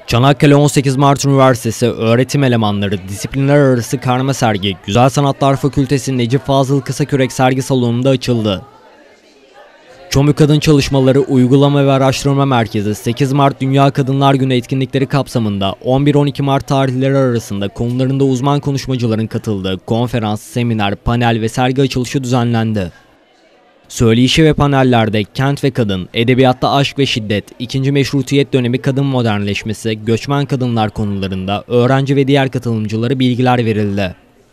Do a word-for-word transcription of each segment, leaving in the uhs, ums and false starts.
Çanakkale on sekiz Mart Üniversitesi öğretim elemanları disiplinler arası karma sergi Güzel Sanatlar Fakültesi Necip Fazıl Kısakürek sergi salonunda açıldı. ÇOMÜ Kadın Çalışmaları Uygulama ve Araştırma Merkezi sekiz Mart Dünya Kadınlar Günü etkinlikleri kapsamında on bir on iki Mart tarihleri arasında konularında uzman konuşmacıların katıldığı konferans, seminer, panel ve sergi açılışı düzenlendi. Söyleşi ve panellerde kent ve kadın, edebiyatta aşk ve şiddet, ikinci meşrutiyet dönemi kadın modernleşmesi, göçmen kadınlar konularında öğrenci ve diğer katılımcılara bilgiler verildi.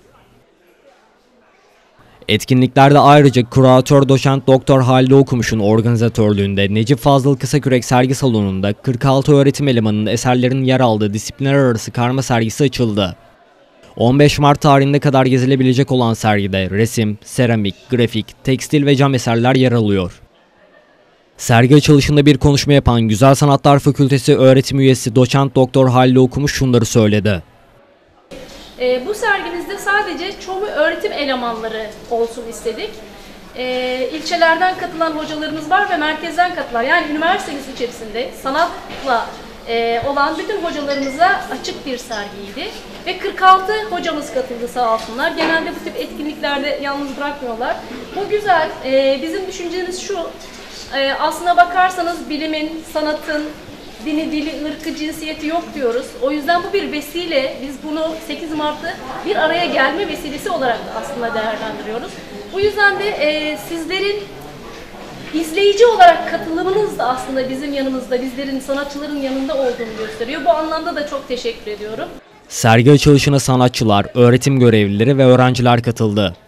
Etkinliklerde ayrıca kuratör doçent doktor Halide Okumuş'un organizatörlüğünde Necip Fazıl Kısakürek sergi salonunda kırk altı öğretim elemanının eserlerinin yer aldığı disiplinler arası karma sergisi açıldı. on beş Mart tarihine kadar gezilebilecek olan sergide resim, seramik, grafik, tekstil ve cam eserler yer alıyor. Sergi açılışında bir konuşma yapan Güzel Sanatlar Fakültesi öğretim üyesi doçent doktor Halide Okumuş şunları söyledi. E, bu sergimizde sadece ÇOMÜ öğretim elemanları olsun istedik. E, ilçelerden katılan hocalarımız var ve merkezden katılan, yani üniversitemiz içerisinde sanatla e, olan bütün hocalarımıza açık bir sergiydi. Ve kırk altı hocamız katıldı sağ olsunlar. Genelde bu tip etkinliklerde yalnız bırakmıyorlar. Bu güzel. E, bizim düşüncemiz şu, e, aslına bakarsanız bilimin, sanatın, dini, dili, ırkı, cinsiyeti yok diyoruz. O yüzden bu bir vesile. Biz bunu sekiz Mart'ı bir araya gelme vesilesi olarak aslında değerlendiriyoruz. Bu yüzden de e, sizlerin izleyici olarak katılımınız da aslında bizim yanımızda, bizlerin, sanatçıların yanında olduğunu gösteriyor. Bu anlamda da çok teşekkür ediyorum. Sergi açılışına sanatçılar, öğretim görevlileri ve öğrenciler katıldı.